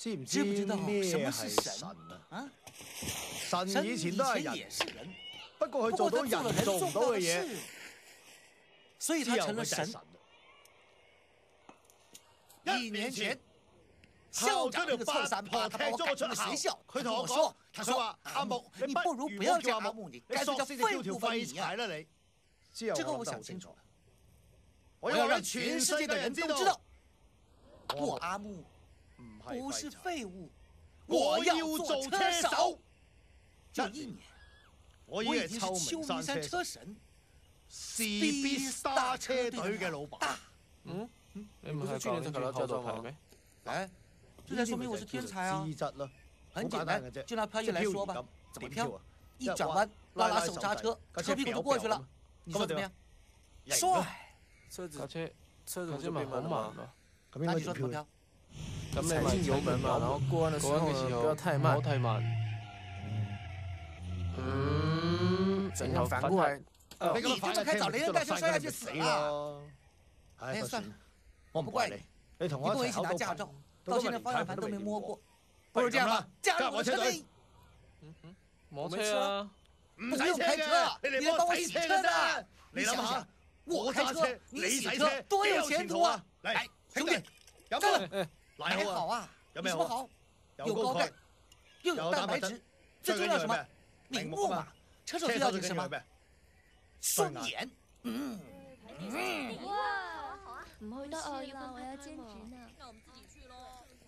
知唔知咩係神啊？神以前都係人，不過佢做到人做唔到嘅嘢， 所以他成了神。1年前，校長那個臭三八，他把我趕出了學校。他跟我說，他說阿木，你不如不要叫阿木，你乾脆叫廢物吧你啊！這個我想清楚了，我要讓全世界的人都知道，我阿木不是廢物，我要做車手。這1年，我已經是秋名山車神，Speed Star 車隊嘅老闆。 嗯？你不是去年才考到駕照牌沒？ 哎，這才說明我是天才啊！ 資質咯， 很簡單，就拿漂移來說吧，怎麼漂？一轉彎，拉手剎車，車屁股就過去了。你說怎麼樣？帥！ 車子就變好慢了。 那你說怎麼漂？ 咁你踩進油門嘛，然後過彎的時候不要太慢， 怎樣反過來？你這麼開早連人帶車摔下去死了！哎，算了，我不怪你。你跟我一起拿駕照，到現在方向盤都沒摸過。不如這樣吧，加入我車隊。 摩托車啊， 不用開車，你來幫我洗車的。你想想，我開車，你洗車，多有前途啊！來，兄弟，幹了！還好啊，有什麼好？有高鈣，又有蛋白質，最重要什麼？明目嘛。車手最要緊什麼？順眼。 哇，好啊！唔去得啊，我要兼職呢。那我們自己去咯。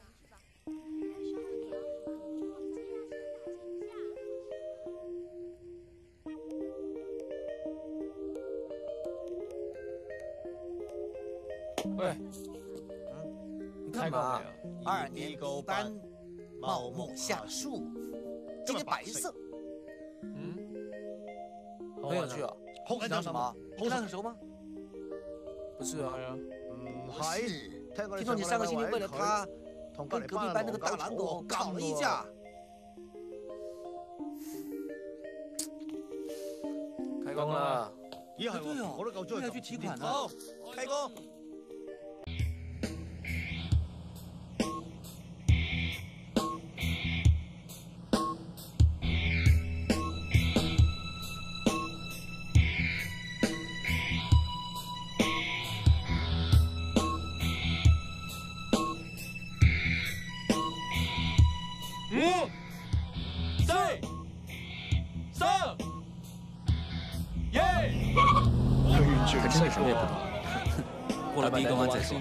喂，你幹嘛 ？2年一班，茂木下樹，今天白色。 很有趣啊。 你講什麼？跟他很熟嗎？ 不是啊， 唔係。 聽說你上個星期為了他，跟隔壁班那個大狼狗吵了一架。 開工啦！ 咦係喎，我都夠鍾意去提款啦。 好，開工。 他真的什么也不懂。过了第一个弯再说。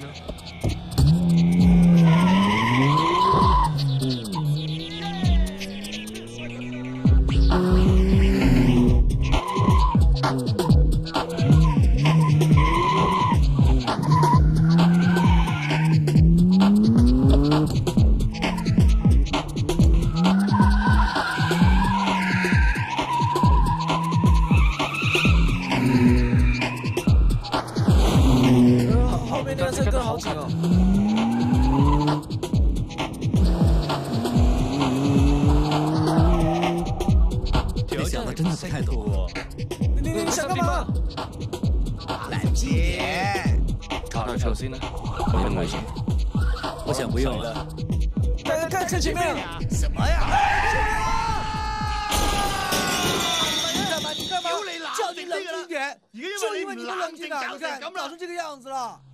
就因为你们冷静啊！你看搞成这个样子了。